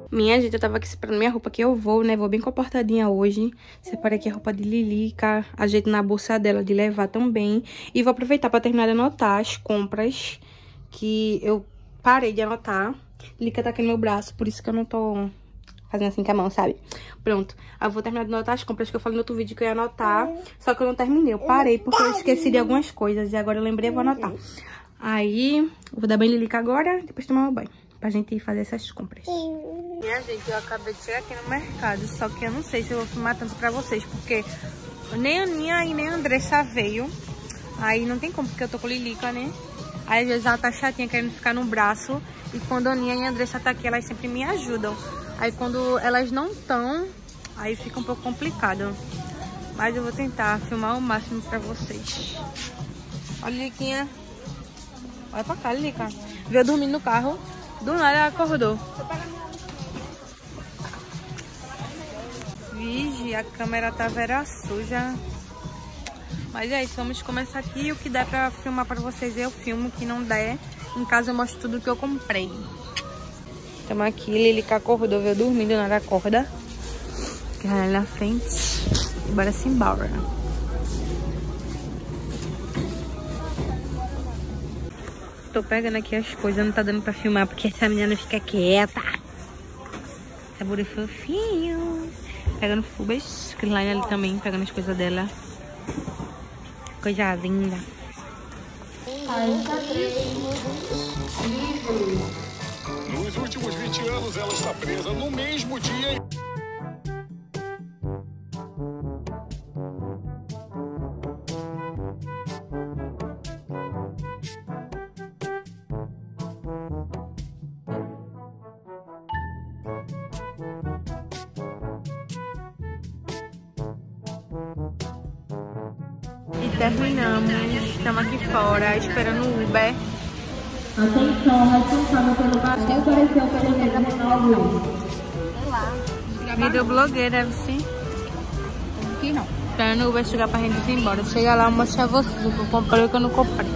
Minha gente, eu tava aqui separando minha roupa que eu vou, né? Vou bem comportadinha hoje. Separei aqui a roupa de Lilica, ajeito na bolsa dela de levar também. E vou aproveitar pra terminar de anotar as compras que eu parei de anotar. Lilica tá aqui no meu braço, por isso que eu não tô fazendo assim com a mão, sabe? Pronto. Eu vou terminar de anotar as compras que eu falei no outro vídeo que eu ia anotar. Só que eu não terminei. Eu parei porque eu esqueci de algumas coisas. E agora eu lembrei e vou anotar. Aí, eu vou dar banho Lilica agora, depois tomar um banho. Pra gente fazer essas compras. Minha gente, eu acabei de chegar aqui no mercado. Só que eu não sei se eu vou filmar tanto pra vocês. Porque nem a Aninha e nem a Andressa veio. Aí não tem como, porque eu tô com Lilica, né? Aí às vezes ela tá chatinha, querendo ficar no braço. E quando a Aninha e a Andressa tá aqui, elas sempre me ajudam. Aí quando elas não estão, aí fica um pouco complicado. Mas eu vou tentar filmar o máximo pra vocês. Olha, Liliquinha. Olha pra cá, Lilica. Veio dormindo no carro. Do nada ela acordou. Vigi, a câmera tá vera suja. Mas é isso, vamos começar aqui. O que der pra filmar pra vocês eu filmo. O que não der, em casa eu mostro tudo que eu comprei. Estamos aqui, Lilica acordou, veio dormindo, nada acorda. Fica ali na frente. E bora se embora. Tô pegando aqui as coisas, não tá dando pra filmar porque essa menina não fica quieta. Sabor fofinho. Pegando fubas, Criline ali também, pegando as coisas dela. Coisa linda. Nos últimos 20 anos, ela está presa no mesmo dia. E terminamos. Estamos aqui fora, esperando o Uber. Atenção, responsável pelo passeio apareceu pelo meio. Sei lá. Videoblogueira, deve ser. Aqui não. Esperando o Uber chegar pra gente ir embora. Chega lá, eu mostro a vocês o que eu comprei e o que eu não comprei.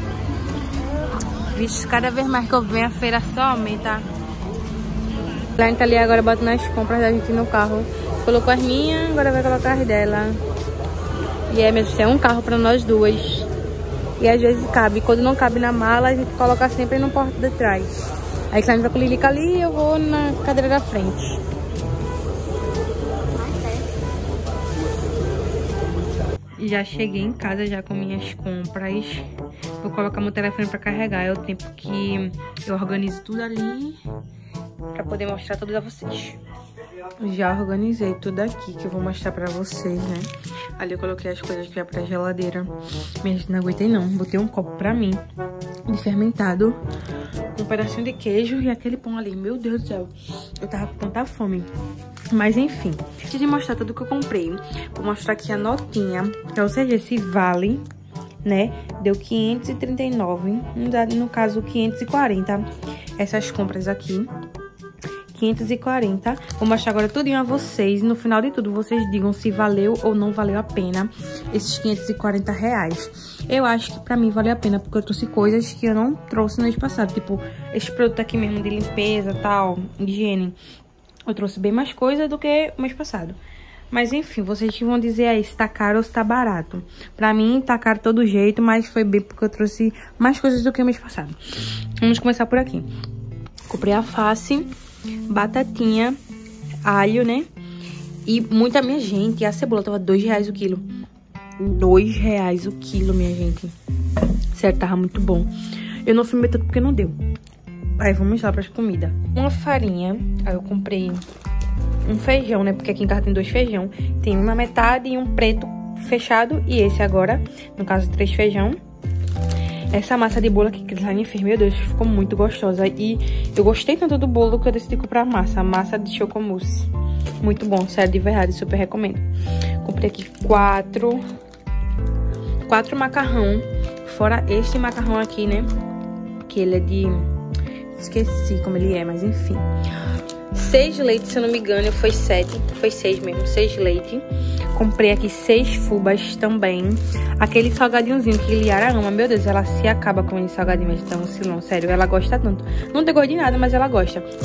Vixe, cada vez mais que eu venho a feira só aumenta. A gente tá ali agora botando as compras da gente no carro. Colocou as minhas, agora vai colocar as dela. E é mesmo, tem um carro pra nós duas. E às vezes cabe. Quando não cabe na mala, a gente coloca sempre no porta de trás. Aí Klein vai com a Lilica ali e eu vou na cadeira da frente. Já cheguei em casa já com minhas compras. Vou colocar meu telefone pra carregar. É o tempo que eu organizo tudo ali pra poder mostrar tudo a vocês. Já organizei tudo aqui que eu vou mostrar pra vocês, né? Ali eu coloquei as coisas que ia pra geladeira. Minha gente, não aguentei não. Botei um copo pra mim de fermentado, um pedacinho de queijo e aquele pão ali. Meu Deus do céu, eu tava com tanta fome. Mas enfim, antes de mostrar tudo que eu comprei, vou mostrar aqui a notinha, pra vocês verem se vale, né? Deu 539, no caso 540, essas compras aqui. 540. Vou mostrar agora tudinho a vocês. No final de tudo, vocês digam se valeu ou não valeu a pena esses 540 reais. Eu acho que pra mim valeu a pena, porque eu trouxe coisas que eu não trouxe no mês passado. Tipo, esse produto aqui mesmo de limpeza, tal, higiene. Eu trouxe bem mais coisa do que o mês passado. Mas enfim, vocês que vão dizer aí se tá caro ou se tá barato. Pra mim, tá caro de todo jeito, mas foi bem porque eu trouxe mais coisas do que o mês passado. Vamos começar por aqui. Comprei alface, batatinha, alho, né? E muita, minha gente, a cebola tava R$2 o quilo. R$2 o quilo, minha gente. Sério, tava muito bom. Eu não filmei tanto porque não deu. Aí vamos lá pras comidas. Uma farinha, aí eu comprei um feijão, né? Porque aqui em casa tem 2 feijão. Tem uma metade e um preto fechado. E esse agora, no caso 3 feijão. Essa massa de bolo aqui que Criline fez, meu Deus, ficou muito gostosa. E eu gostei tanto do bolo que eu decidi comprar a massa de chocomousse. Muito bom, sério, de verdade, super recomendo. Comprei aqui 4 macarrão, fora este macarrão aqui, né? Que ele é de... esqueci como ele é, mas enfim. 6 leites, se eu não me engano, foi 7. Foi 6 mesmo, 6 leites. Comprei aqui 6 fubas também. Aquele salgadinhozinho que Liara ama. Meu Deus, ela se acaba com esse salgadinho, mas tá um silão, sério. Ela gosta tanto. Não tem gosto de nada, mas ela gosta.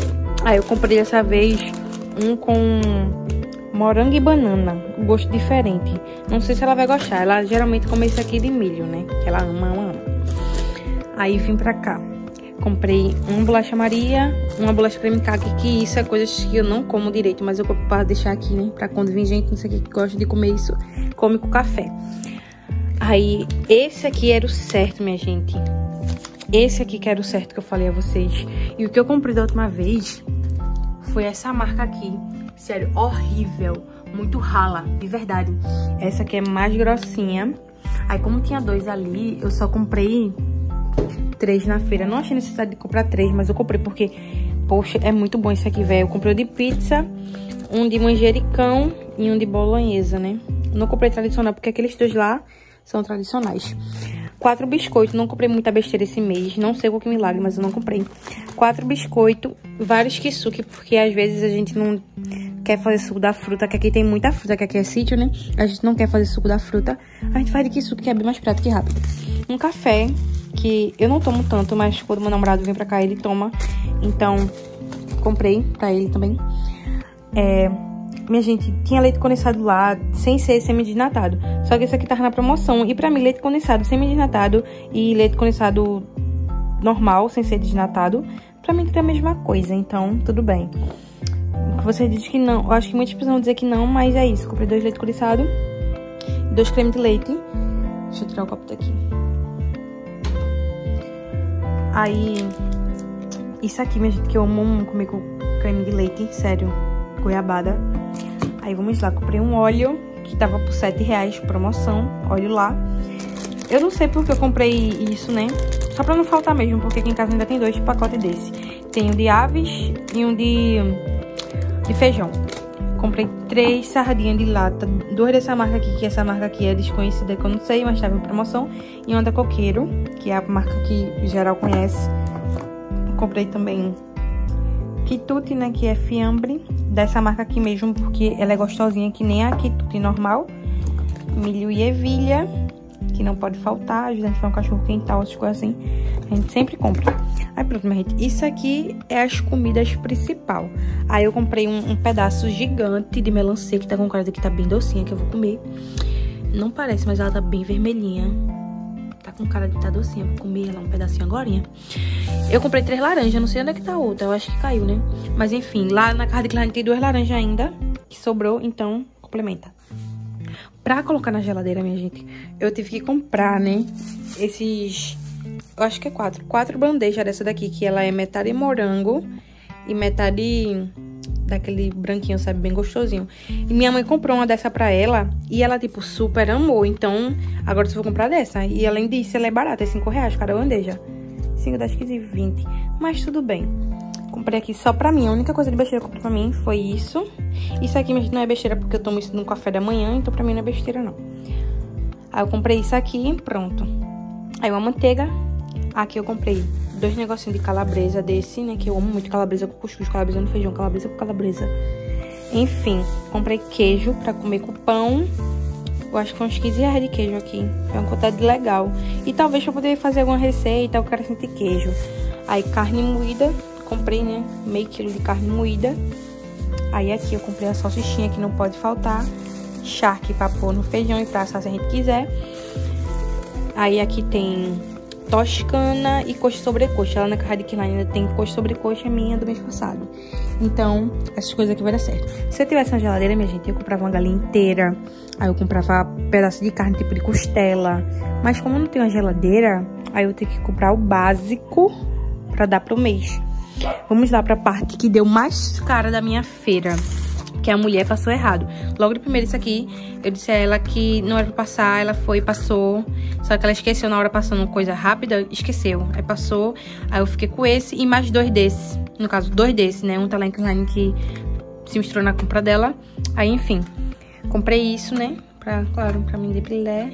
Aí eu comprei dessa vez um com morango e banana, gosto diferente. Não sei se ela vai gostar, ela geralmente come esse aqui de milho, né? Que ela ama. Aí vim pra cá. Comprei uma bolacha Maria, uma bolacha creme caqui, que isso é coisas que eu não como direito, mas eu compro pra deixar aqui, né? Pra quando vir gente, não sei o que gosta de comer isso, come com café. Aí, esse aqui era o certo, minha gente. Esse aqui que era o certo que eu falei a vocês. E o que eu comprei da última vez foi essa marca aqui. Sério, horrível. Muito rala, de verdade. Essa aqui é mais grossinha. Aí, como tinha 2 ali, eu só comprei 3 na feira. Não achei necessidade de comprar 3, mas eu comprei porque, poxa, é muito bom esse aqui, velho. Eu comprei o de pizza, um de manjericão e um de bolonhesa, né? Não comprei tradicional porque aqueles 2 lá são tradicionais. 4 biscoitos, não comprei muita besteira esse mês. Não sei qual que milagre, mas eu não comprei. 4 biscoitos, vários kisuke, porque às vezes a gente não quer fazer suco da fruta, que aqui tem muita fruta, que aqui é sítio, né? A gente não quer fazer suco da fruta. A gente faz de kisuke, que é bem mais prático e rápido. Um café, que eu não tomo tanto, mas quando meu namorado vem pra cá, ele toma. Então, comprei pra ele também. Minha gente, tinha leite condensado lá, sem ser semi-desnatado. Só que esse aqui tava na promoção. E pra mim, leite condensado semi-desnatado e leite condensado normal, sem ser desnatado, pra mim tudo é a mesma coisa. Então, tudo bem. Você diz que não. Eu acho que muitas pessoas vão dizer que não, mas é isso. Comprei 2 leite condensado, 2 creme de leite. Deixa eu tirar o copo daqui. Aí, isso aqui, minha gente, que eu amo comer com creme de leite, sério, goiabada. Aí, vamos lá, comprei um óleo, que tava por R$7, promoção, óleo lá. Eu não sei porque eu comprei isso, né, só pra não faltar mesmo, porque aqui em casa ainda tem 2 pacotes desse. Tem um de aves e um de feijão. Comprei 3 sardinhas de lata, 2 dessa marca aqui, que essa marca aqui é desconhecida, que eu não sei, mas estava em promoção. E uma da Coqueiro, que é a marca que geral conhece. Comprei também quitute, né, que é fiambre, dessa marca aqui mesmo, porque ela é gostosinha, que nem a quitute normal. Milho e ervilha, que não pode faltar, ajuda a gente a fazer um cachorro quental, essas coisas assim. A gente sempre compra. Aí pronto, minha gente, isso aqui é as comidas principal. Aí eu comprei um pedaço gigante de melancia, que tá com cara de que tá bem docinha, que eu vou comer. Não parece, mas ela tá bem vermelhinha. Tá com cara de que tá docinha, vou comer ela um pedacinho agorinha. Eu comprei 3 laranjas, não sei onde é que tá a outra, eu acho que caiu, né? Mas enfim, lá na casa de cliente tem 2 laranjas ainda, que sobrou, então complementa. Pra colocar na geladeira, minha gente, eu tive que comprar, né, esses... Eu acho que é 4 bandejas dessa daqui, que ela é metade morango e metade daquele branquinho, sabe, bem gostosinho. E minha mãe comprou uma dessa pra ela e ela, tipo, super amou. Então, agora eu vou comprar dessa. E além disso, ela é barata, é R$5 cada bandeja. 5, 10, 15, 20. Mas tudo bem. Comprei aqui só pra mim. A única coisa de besteira que eu comprei pra mim foi isso. Isso aqui não é besteira porque eu tomo isso no café da manhã, então pra mim não é besteira, não. Aí eu comprei isso aqui, pronto. Aí uma manteiga. Aqui eu comprei 2 negocinhos de calabresa desse, né? Que eu amo muito calabresa com cuscuz, calabresa no feijão, calabresa com calabresa. Enfim, comprei queijo pra comer com pão. Eu acho que uns R$15 de queijo aqui. É uma quantidade legal. E talvez pra poder fazer alguma receita, eu quero sentir queijo. Aí carne moída, comprei, né? Meio quilo de carne moída. Aí aqui eu comprei a salsichinha que não pode faltar. Charque pra pôr no feijão e pra assar se a gente quiser. Aí aqui tem toscana e coxa sobrecoxa. Lá na casa de Kirline ainda tem coxa sobrecoxa minha do mês passado. Então, essas coisas aqui vai dar certo. Se eu tivesse uma geladeira, minha gente, eu comprava uma galinha inteira. Aí eu comprava pedaço de carne, tipo de costela. Mas como eu não tenho uma geladeira, aí eu tenho que comprar o básico pra dar pro mês. Vamos lá pra parte que deu mais cara da minha feira, que a mulher passou errado. Logo de primeiro isso aqui, eu disse a ela que não era pra passar, ela foi e passou. Só que ela esqueceu na hora, passando coisa rápida, esqueceu. Aí passou, aí eu fiquei com esse e mais 2 desses. No caso, 2 desses, né? Um tá lá em Kirline que se misturou na compra dela. Aí, enfim, comprei isso, né? Claro, pra mim de brilhar.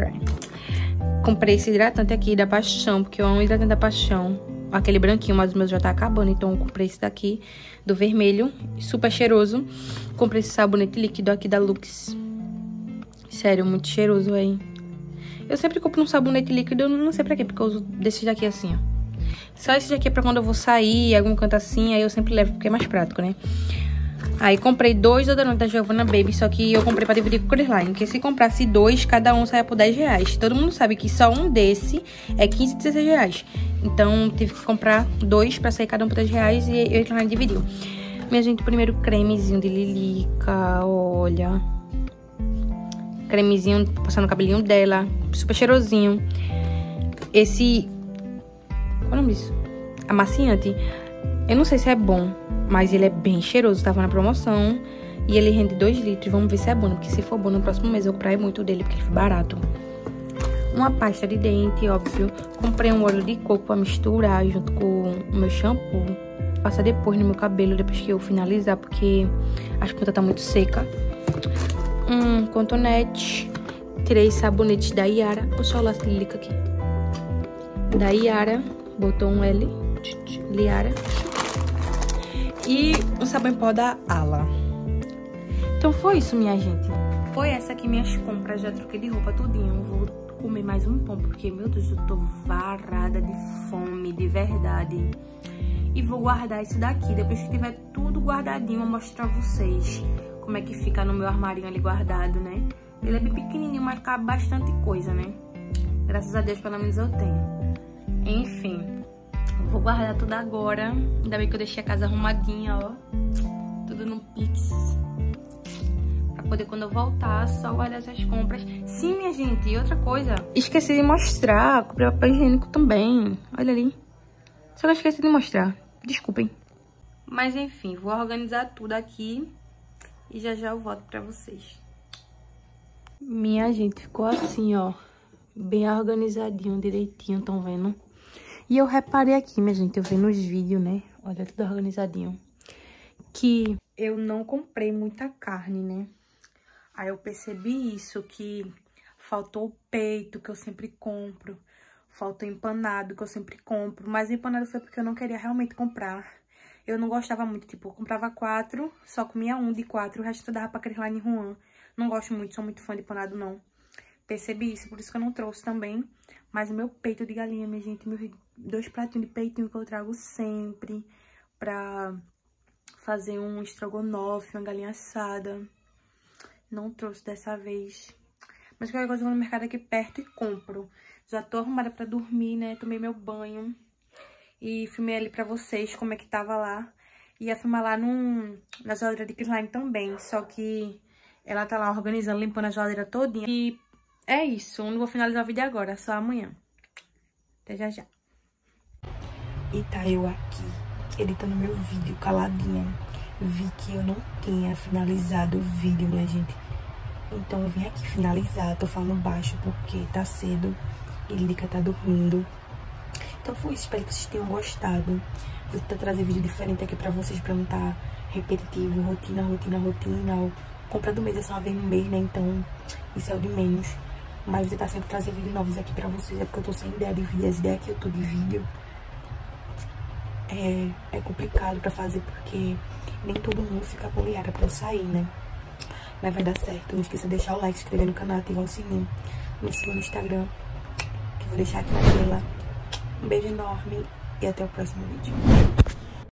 Comprei esse hidratante aqui da Paixão, porque eu amo o hidratante da Paixão. Aquele branquinho, mas o meu já tá acabando, então eu comprei esse daqui, do vermelho, super cheiroso. Comprei esse sabonete líquido aqui da Lux. Sério, muito cheiroso, hein? Eu sempre compro um sabonete líquido, eu não sei pra quê, porque eu uso desse daqui assim, ó. Só esse daqui é pra quando eu vou sair, algum canto assim, aí eu sempre levo porque é mais prático, né? Aí comprei 2 deodorantes da Giovanna Baby, só que eu comprei pra dividir com o Chris Line, porque se comprasse 2, cada um saia por 10 reais. Todo mundo sabe que só um desse é 15, 16 reais. Então, tive que comprar 2 pra sair cada um por 10 reais e eu e o Chris Line dividiu. Minha gente, primeiro cremezinho de lilica, olha. Cremezinho, passando no cabelinho dela, super cheirosinho. Esse... qual é o nome disso? Amaciante. Eu não sei se é bom, mas ele é bem cheiroso, tava na promoção. E ele rende 2 litros, vamos ver se é bom, porque se for bom no próximo mês eu comprei muito dele, porque ele foi barato. Uma pasta de dente, óbvio. Comprei um óleo de coco pra misturar junto com o meu shampoo. Passar depois no meu cabelo, depois que eu finalizar, porque as pontas tá muito seca. Um cotonete. 3 sabonetes da Yara. Deixa eu olhar se lírica aqui. Da Yara. Botou um L. Liara. E um sabão em pó da Ala. Então foi isso, minha gente. Foi essa aqui minhas compras. Já troquei de roupa tudinho. Vou comer mais um pão, porque, meu Deus, eu tô varada de fome, de verdade. E vou guardar isso daqui. Depois que tiver tudo guardadinho, eu vou mostrar pra vocês como é que fica no meu armarinho ali guardado, né? Ele é bem pequenininho, mas cabe bastante coisa, né? Graças a Deus, pelo menos eu tenho. Enfim, vou guardar tudo agora. Ainda bem que eu deixei a casa arrumadinha, ó. Tudo no Pix. Pra poder, quando eu voltar, só guardar essas compras. Sim, minha gente, e outra coisa. Esqueci de mostrar. Comprei papel higiênico também. Olha ali. Só que eu esqueci de mostrar. Desculpem. Mas enfim, vou organizar tudo aqui. E já eu volto pra vocês. Minha gente, ficou assim, ó. Bem organizadinho, direitinho, estão vendo? E eu reparei aqui, minha gente, eu vi nos vídeos, né? Olha, tudo organizadinho. Que eu não comprei muita carne, né? Aí eu percebi isso, que faltou o peito, que eu sempre compro. Faltou empanado, que eu sempre compro. Mas empanado foi porque eu não queria realmente comprar. Eu não gostava muito, tipo, eu comprava 4, só comia um de 4. O resto eu dava pra Chris Line e Juan. Não gosto muito, sou muito fã de empanado, não. Percebi isso, por isso que eu não trouxe também. Mas o meu peito de galinha, minha gente, meus 2 pratinhos de peitinho que eu trago sempre pra fazer um estrogonofe, uma galinha assada. Não trouxe dessa vez. Mas qualquer coisa eu vou no mercado aqui perto e compro. Já tô arrumada pra dormir, né? Tomei meu banho. E filmei ali pra vocês como é que tava lá. Ia filmar lá na geladeira de Chris Line também. Só que ela tá lá organizando, limpando a geladeira todinha. E é isso. Não vou finalizar o vídeo agora, só amanhã. Até já já. E tá eu aqui, editando meu vídeo, caladinha. Vi que eu não tinha finalizado o vídeo, minha gente. Então eu vim aqui finalizar. Tô falando baixo porque tá cedo e Lírica tá dormindo. Então foi isso, espero que vocês tenham gostado. Vou tentar trazer vídeo diferente aqui pra vocês, pra não tá repetitivo, rotina. Compra do mês é só uma vez no mês, né? Então isso é o de menos. Mas vou tentar sempre trazer vídeos novos aqui pra vocês. É porque eu tô sem ideia de vídeo. As ideias que eu tô de vídeo é complicado pra fazer, porque nem todo mundo fica com Liara pra eu sair, né? Mas vai dar certo. Não esqueça de deixar o like, se inscrever no canal, ativar o sininho. Me siga no Instagram, que eu vou deixar aqui na tela. Um beijo enorme e até o próximo vídeo.